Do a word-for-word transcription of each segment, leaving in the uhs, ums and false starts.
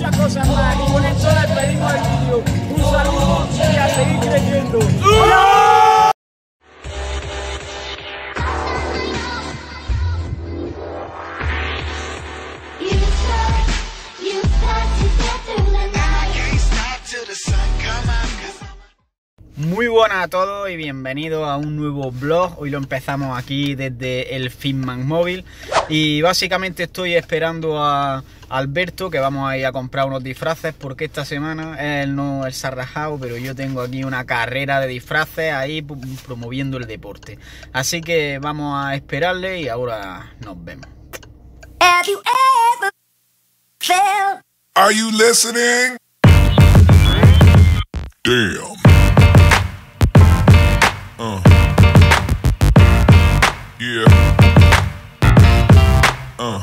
muchas cosas más. Y con esto despedimos el vídeo. Un saludo y a seguir creciendo. Muy buenas a todos y bienvenidos a un nuevo vlog. Hoy lo empezamos aquí desde el Fitman móvil y básicamente estoy esperando a Alberto, que vamos a ir a comprar unos disfraces porque esta semana él no él se ha rajado, pero yo tengo aquí una carrera de disfraces ahí promoviendo el deporte, así que vamos a esperarle y ahora nos vemos. Have you ever felt... Are you listening? Damn. Uh. Yeah. Uh.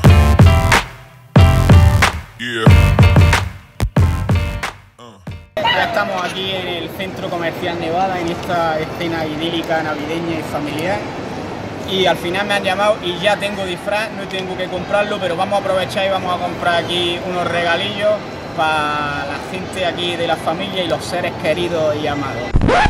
Yeah. Uh. Ya estamos aquí en el Centro Comercial Nevada, en esta escena idílica navideña y familiar. Y al final me han llamado y ya tengo disfraz, no tengo que comprarlo, pero vamos a aprovechar y vamos a comprar aquí unos regalillos para la gente aquí de la familia y los seres queridos y amados.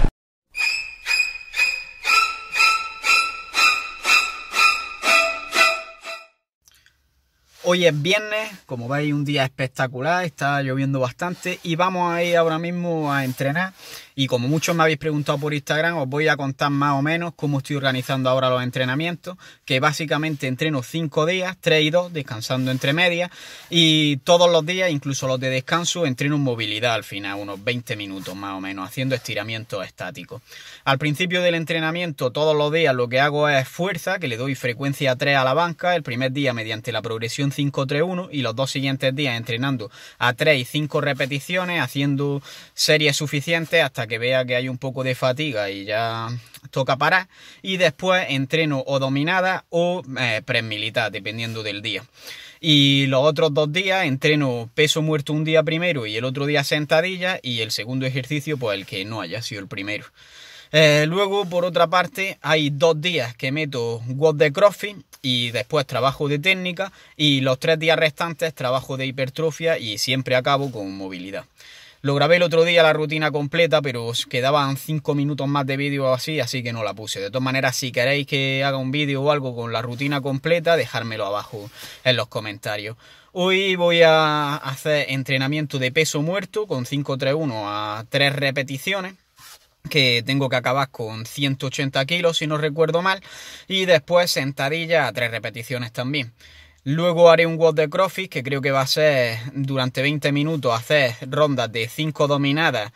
Hoy es viernes, como veis un día espectacular, está lloviendo bastante y vamos a ir ahora mismo a entrenar. Y como muchos me habéis preguntado por Instagram, os voy a contar más o menos cómo estoy organizando ahora los entrenamientos, que básicamente entreno cinco días, tres y dos, descansando entre medias, y todos los días, incluso los de descanso, entreno movilidad al final, unos veinte minutos más o menos, haciendo estiramientos estáticos. Al principio del entrenamiento, todos los días lo que hago es fuerza, que le doy frecuencia tres a la banca, el primer día mediante la progresión cinco tres uno y los dos siguientes días entrenando a tres y cinco repeticiones, haciendo series suficientes hasta que vea que hay un poco de fatiga y ya toca parar, y después entreno o dominada o eh, press militar, dependiendo del día. Y los otros dos días entreno peso muerto un día primero y el otro día sentadilla, y el segundo ejercicio pues el que no haya sido el primero. Eh, luego, por otra parte, hay dos días que meto W O D de CrossFit y después trabajo de técnica, y los tres días restantes trabajo de hipertrofia y siempre acabo con movilidad. Lo grabé el otro día la rutina completa, pero os quedaban cinco minutos más de vídeo así, así que no la puse. De todas maneras, si queréis que haga un vídeo o algo con la rutina completa, dejármelo abajo en los comentarios. Hoy voy a hacer entrenamiento de peso muerto con cinco tres uno a tres repeticiones, que tengo que acabar con ciento ochenta kilos si no recuerdo mal, y después sentadilla a tres repeticiones también. Luego haré un W O D de CrossFit, que creo que va a ser durante veinte minutos hacer rondas de cinco dominadas,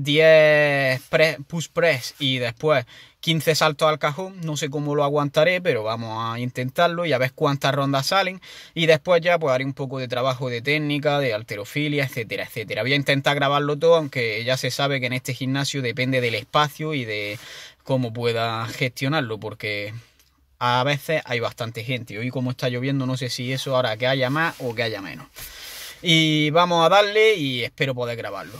diez press, push press y después quince saltos al cajón. No sé cómo lo aguantaré, pero vamos a intentarlo y a ver cuántas rondas salen. Y después ya pues haré un poco de trabajo de técnica, de halterofilia, etcétera, etcétera. Voy a intentar grabarlo todo, aunque ya se sabe que en este gimnasio depende del espacio y de cómo pueda gestionarlo, porque a veces hay bastante gente. Hoy, como está lloviendo, no sé si eso hará que haya más o que haya menos. Y vamos a darle y espero poder grabarlo.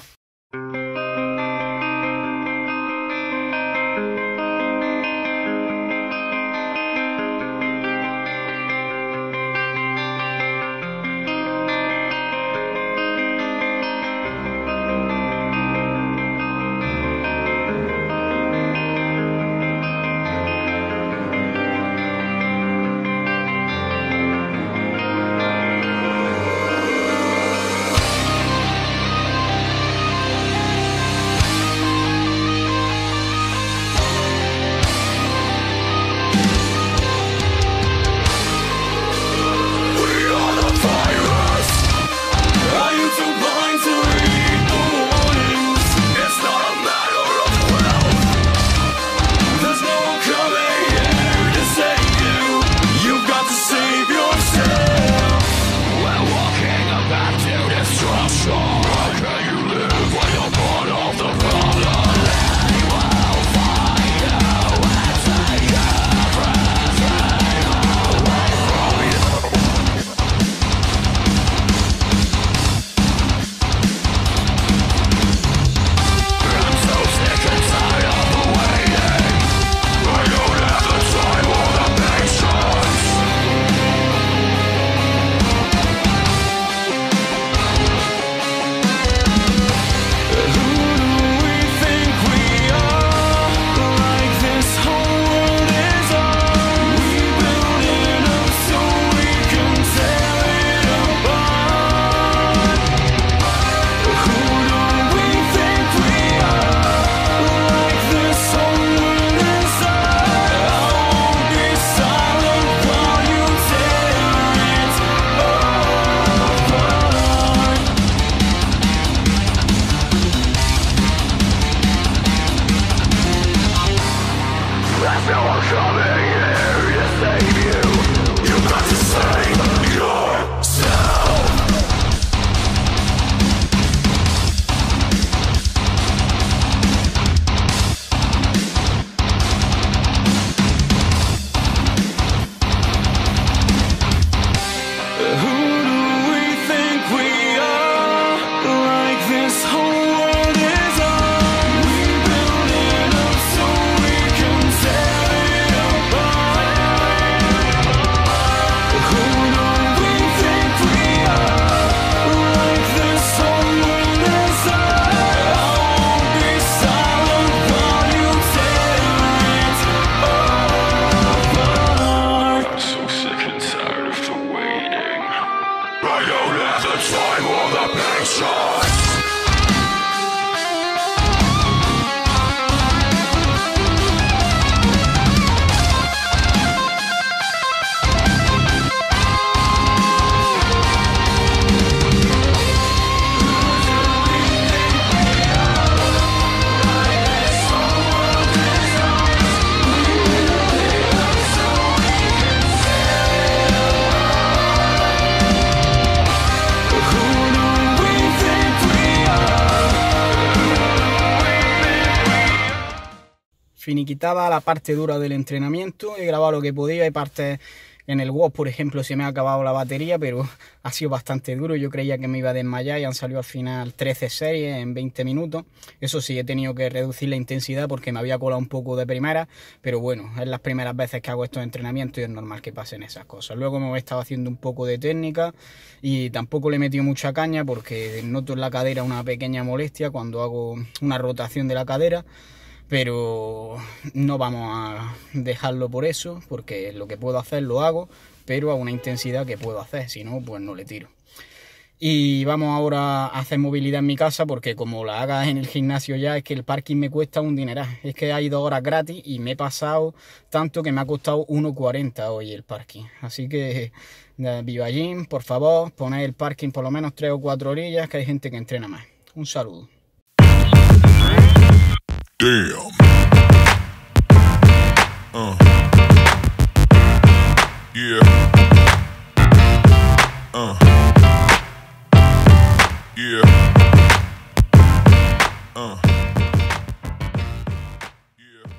time for the patience. Finiquitada la parte dura del entrenamiento, he grabado lo que podía, hay partes en el W O D, por ejemplo, se me ha acabado la batería, pero ha sido bastante duro, yo creía que me iba a desmayar y han salido al final trece series en veinte minutos, eso sí, he tenido que reducir la intensidad porque me había colado un poco de primera, pero bueno, es las primeras veces que hago estos entrenamientos y es normal que pasen esas cosas. Luego me he estado haciendo un poco de técnica y tampoco le he metido mucha caña porque noto en la cadera una pequeña molestia cuando hago una rotación de la cadera, pero no vamos a dejarlo por eso, porque lo que puedo hacer lo hago, pero a una intensidad que puedo hacer, si no, pues no le tiro. Y vamos ahora a hacer movilidad en mi casa, porque como la haga en el gimnasio ya, es que el parking me cuesta un dineral. Es que hay dos horas gratis y me he pasado tanto que me ha costado uno cuarenta hoy el parking. Así que, Viva Gym, por favor, poned el parking por lo menos tres o cuatro orillas, que hay gente que entrena más. Un saludo. Damn. Uh. Yeah. Uh. Yeah. Uh. Yeah.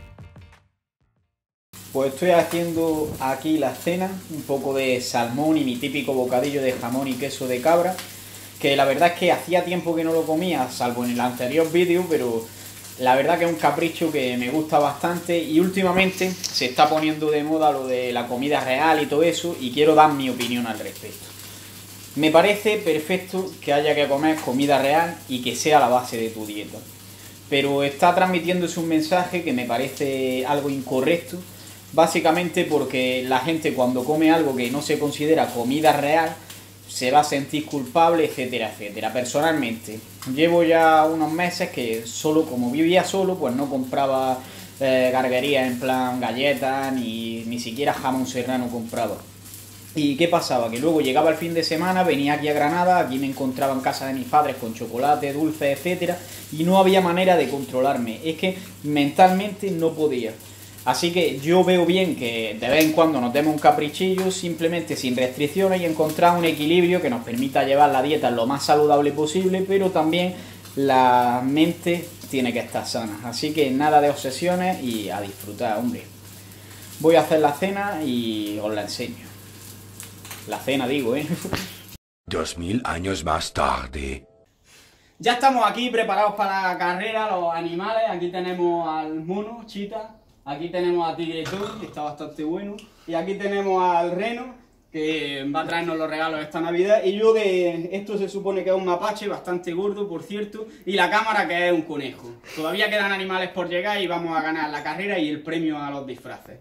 Pues estoy haciendo aquí la cena, un poco de salmón y mi típico bocadillo de jamón y queso de cabra, que la verdad es que hacía tiempo que no lo comía, salvo en el anterior vídeo, pero la verdad que es un capricho que me gusta bastante y últimamente se está poniendo de moda lo de la comida real y todo eso y quiero dar mi opinión al respecto. Me parece perfecto que haya que comer comida real y que sea la base de tu dieta, pero está transmitiéndose un mensaje que me parece algo incorrecto, básicamente porque la gente cuando come algo que no se considera comida real se va a sentir culpable, etcétera, etcétera. Personalmente, llevo ya unos meses que solo, como vivía solo, pues no compraba eh, garguerías en plan galletas, ni, ni siquiera jamón serrano compraba. ¿Y qué pasaba? Que luego llegaba el fin de semana, venía aquí a Granada, aquí me encontraba en casa de mis padres con chocolate, dulce, etcétera, y no había manera de controlarme. Es que mentalmente no podía. Así que yo veo bien que de vez en cuando nos demos un caprichillo, simplemente sin restricciones y encontrar un equilibrio que nos permita llevar la dieta lo más saludable posible, pero también la mente tiene que estar sana. Así que nada de obsesiones y a disfrutar, hombre. Voy a hacer la cena y os la enseño. La cena digo, ¿eh? Dos mil años más tarde. Ya estamos aquí preparados para la carrera, los animales. Aquí tenemos al mono, Chita. Aquí tenemos a Tigretón, que está bastante bueno. Y aquí tenemos al Reno, que va a traernos los regalos esta Navidad. Y yo que esto se supone que es un mapache, bastante gordo, por cierto. Y la cámara que es un conejo. Todavía quedan animales por llegar y vamos a ganar la carrera y el premio a los disfraces.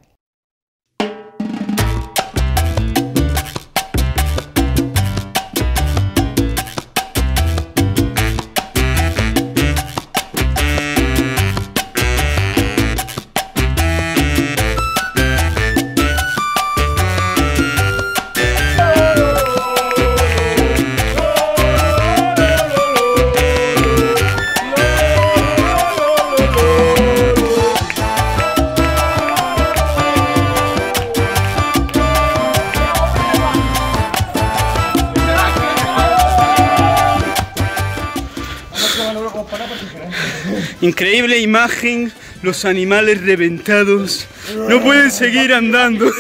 Increíble imagen, los animales reventados, no pueden seguir andando.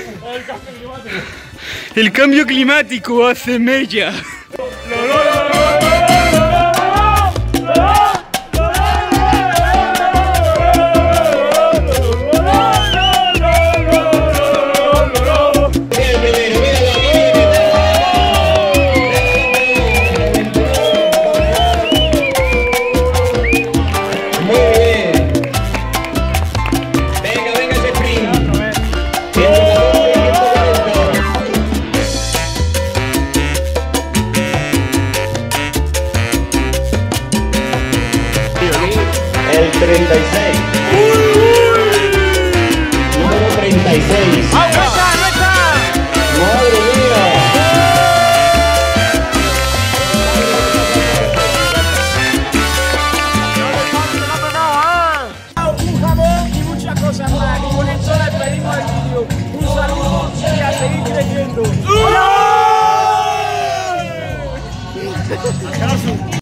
El cambio climático hace mella. treinta y seis. Número treinta y seis. ¡Agua! ¡No está! ¡Madre mía! Un jamón y muchas cosas más. Y con esto despedimos el vídeo. Un saludo y a seguir creciendo. ¡No!